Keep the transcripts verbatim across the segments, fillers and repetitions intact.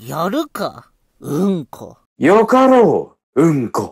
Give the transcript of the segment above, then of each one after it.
やるか、うんこ。 よかろう、うんこ。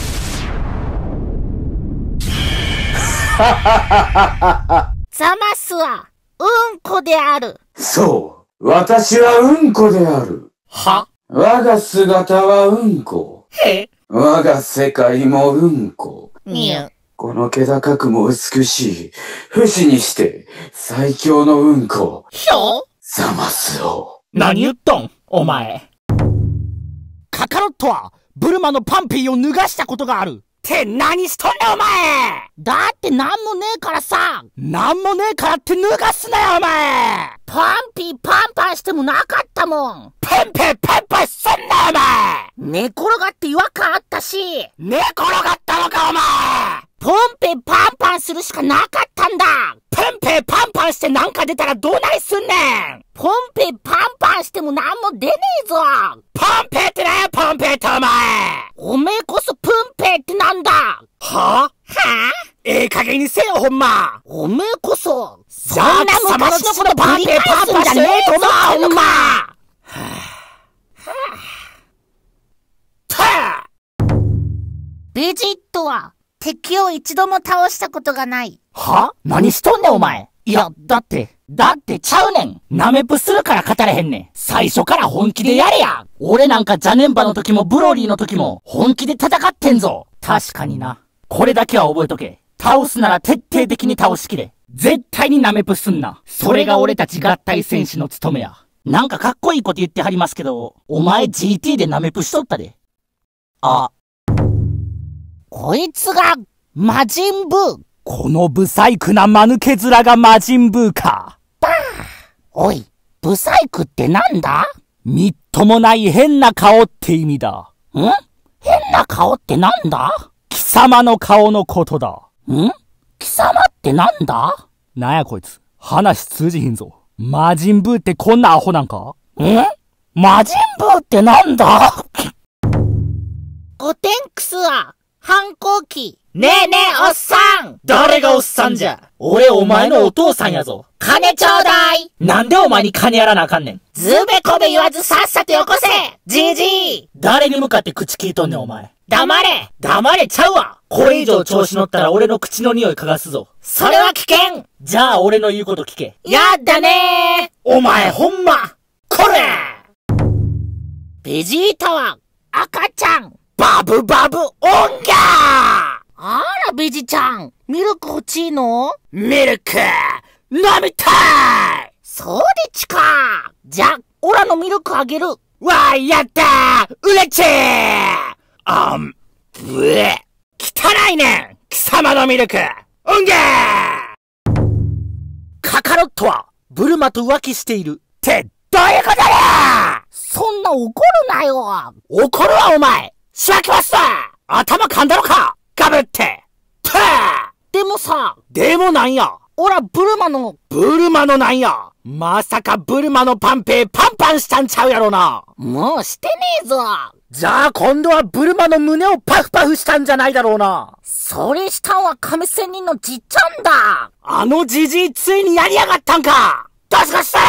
ザマスは、うんこである。 そう、私はうんこである。 は？ 我が姿はうんこ。 へ？ 我が世界もうんこ。 にゅ。 この気高くも美しい、不死にして最強のうんこ。 ひょ？ ザマスを。 何言っとんお前。カカロットは、ブルマのパンピーを脱がしたことがある。って何しとんねんお前。 だってなんもねえからさ。 なんもねえからって脱がすなよお前。 パンピーパンパンしてもなかったもん。 ペンペンパンパンすんなよお前。 寝転がって違和感あったし。 寝転がったのかお前。 ポンペパンパンするしかなかったんだ。 ペンペンパンパンしてなんか出たらどうなりすんねん。 ポンペパンパンしてもなんも出ねえぞ。 ポンペってなんやポンペってお前。 おめえこそプンペってなんだ。 はぁ、 はぁ、 ええ加減にせよほんま。 おめえこそ、 そんな昔のことパンペパンパンしてねえと思ってんのか。はぁ、はぁ、たぁ。 ベジットは敵を一度も倒したことがない。 は？何しとんねんお前。いや、だって、だってちゃうねん。ナメプするから語れへんねん。最初から本気でやれや。俺なんかジャネンバの時もブロリーの時も本気で戦ってんぞ。確かにな。これだけは覚えとけ。倒すなら徹底的に倒しきれ。絶対にナメプすんな。それが俺たち合体戦士の務めや。なんかかっこいいこと言ってはりますけど、お前 ジーティー でナメプしとったで。あ。 こいつが、魔人ブー。 このブサイクな間抜け面が魔人ブーか。 ばあ。おい、ブサイクってなんだ？ みっともない変な顔って意味だ。 ん？変な顔ってなんだ？ 貴様の顔のことだ。 ん？貴様ってなんだ？ なんやこいつ。話通じひんぞ。魔人ブーってこんなアホなんか？ ん？魔人ブーってなんだ？ゴテンクスは、反抗期。ねえねえおっさん。 誰がおっさんじゃ。俺お前のお父さんやぞ。 金ちょうだい。 なんでお前に金やらなあかんねん。 ずべこべ言わずさっさとよこせ。じじい。 誰に向かって口聞いとんねんお前。 黙れ。 黙れちゃうわ。これ以上調子乗ったら俺の口の匂い嗅がすぞ。 それは危険。 じゃあ俺の言うこと聞け。 やだねー。 お前ほんま。これベジータは赤ちゃん。 バブバブオンギャー。 あらベジちゃん、ミルク欲しいの？ ミルク飲みたい。 そうでちか。じゃ、オラのミルクあげる。 わーやったー。うれちー。あん、ぶえ。汚いねん。貴様のミルク。オンギャー。カカロットはブルマと浮気している。ってどういうことだ。 そんな怒るなよ。 怒るわお前。しばきますわ。頭噛んだのか。ガブって。ぷー。 でもさ。 でもなんや。 オラブルマの。 ブルマのなんや。まさかブルマのパンペーパンパンしたんちゃうやろな。 もうしてねえぞ。 じゃあ今度はブルマの胸をパフパフしたんじゃないだろうな。 それしたんは亀仙人のじっちゃんだ。 あのじじいついにやりやがったんか。どすこした。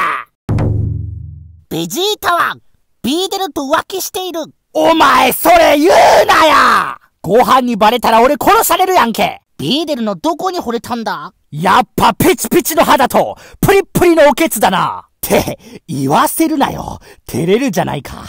ベジータはビーデルと浮気している。 お前それ言うなや。ご飯にバレたら俺殺されるやんけ。 ビーデルのどこに惚れたんだ？ やっぱピチピチの肌とプリップリのおケツだな。って言わせるなよ。照れるじゃないか。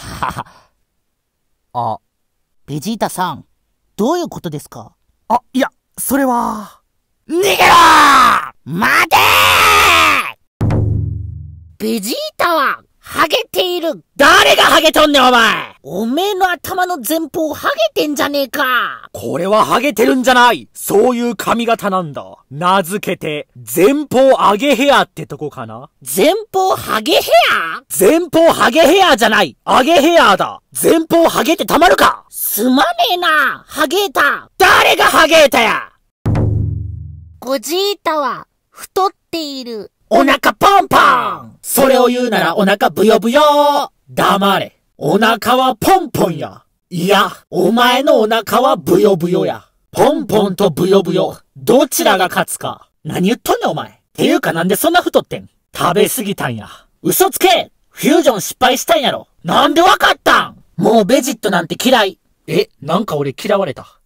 あ、ベジータさん、どういうことですか？ あ、いや、それは。逃げろー。 待てー。ベジータはハゲている。 誰がハゲとんねんお前。 おめえの頭の前方ハゲてんじゃねえか。 これはハゲてるんじゃない。そういう髪型なんだ。名付けて前方上げヘアってとこかな。 前方ハゲヘア？ 前方ハゲヘアじゃない。上げヘアだ。前方ハゲてたまるか。 すまねえな、ハゲータ。 誰がハゲータや。 ゴジータは太っている。 お腹ポンポン。それを言うならお腹ブヨブヨ。黙れ。お腹はポンポンや。いや、お前のお腹はブヨブヨや。ポンポンとブヨブヨ。どちらが勝つか。何言っとんねんお前。ていうかなんでそんな太ってん。食べすぎたんや。嘘つけ。 フュージョン失敗したんやろ。なんでわかったん？もうベジットなんて嫌い。え、なんか俺嫌われた。